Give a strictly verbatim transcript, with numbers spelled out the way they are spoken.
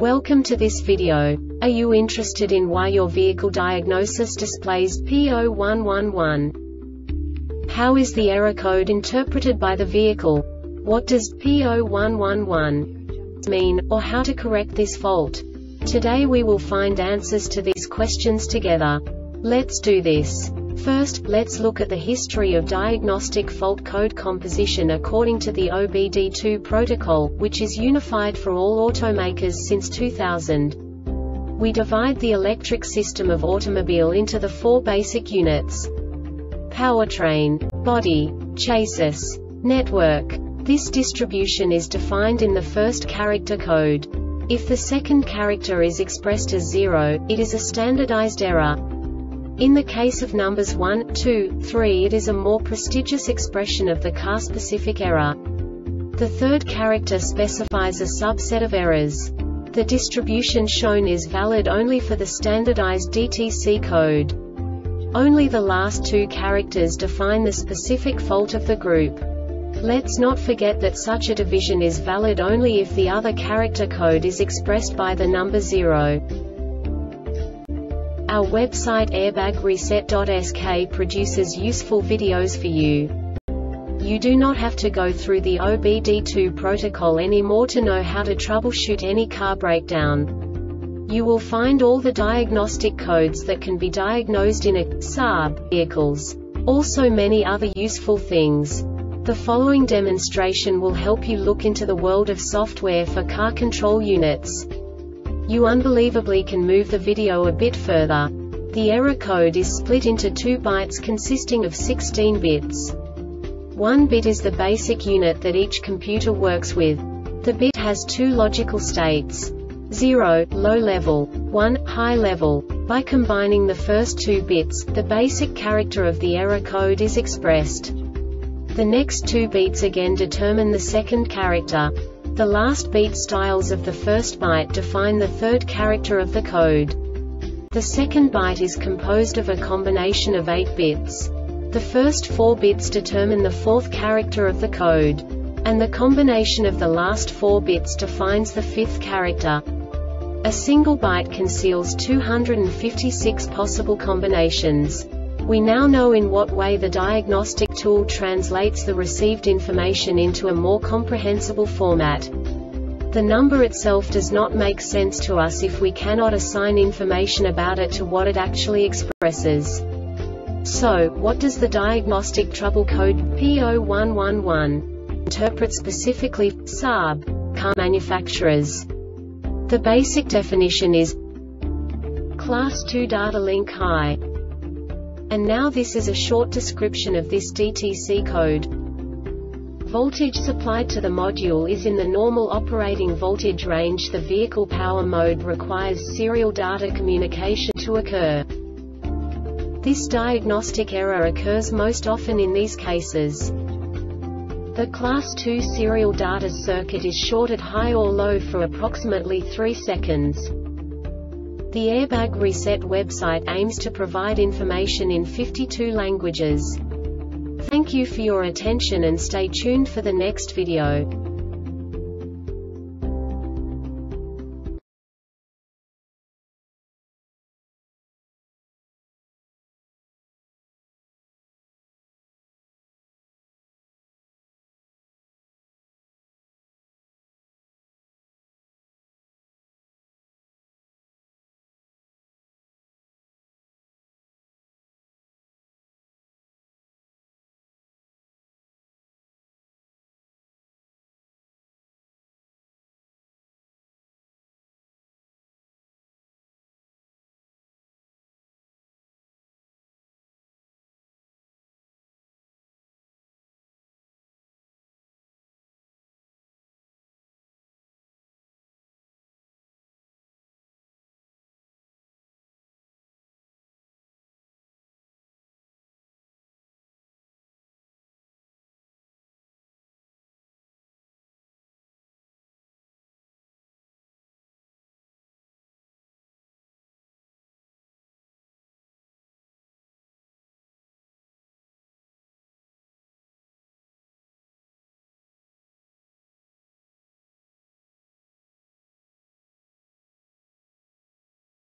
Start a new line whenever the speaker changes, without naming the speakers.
Welcome to this video. Are you interested in why your vehicle diagnosis displays P zero one one one? How is the error code interpreted by the vehicle? What does P zero one one one mean, or how to correct this fault? Today we will find answers to these questions together. Let's do this. First, let's look at the history of diagnostic fault code composition according to the O B D two protocol, which is unified for all automakers since two thousand. We divide the electric system of automobile into the four basic units: powertrain, body, chassis, network. This distribution is defined in the first character code. If the second character is expressed as zero, it is a standardized error. In the case of numbers one, two, three, it is a more prestigious expression of the car-specific error. The third character specifies a subset of errors. The distribution shown is valid only for the standardized D T C code. Only the last two characters define the specific fault of the group. Let's not forget that such a division is valid only if the other character code is expressed by the number zero. Our website airbag reset dot S K produces useful videos for you. You do not have to go through the O B D two protocol anymore to know how to troubleshoot any car breakdown. You will find all the diagnostic codes that can be diagnosed in a S A B vehicles. Also many other useful things. The following demonstration will help you look into the world of software for car control units. You unbelievably can move the video a bit further. The error code is split into two bytes consisting of sixteen bits. One bit is the basic unit that each computer works with. The bit has two logical states: zero, low level, one, high level. By combining the first two bits, the basic character of the error code is expressed. The next two bits again determine the second character. The last beat styles of the first byte define the third character of the code. The second byte is composed of a combination of eight bits. The first four bits determine the fourth character of the code. And the combination of the last four bits defines the fifth character. A single byte conceals two hundred fifty-six possible combinations. We now know in what way the diagnostic tool translates the received information into a more comprehensible format. The number itself does not make sense to us if we cannot assign information about it to what it actually expresses. So, what does the diagnostic trouble code P zero one one one interpret specifically for S A B car manufacturers? The basic definition is Class two data link high. And now this is a short description of this D T C code. Voltage supplied to the module is in the normal operating voltage range. The vehicle power mode requires serial data communication to occur. This diagnostic error occurs most often in these cases. The class two serial data circuit is shorted high or low for approximately three seconds. The Airbag Reset website aims to provide information in fifty-two languages. Thank you for your attention and stay tuned for the next video.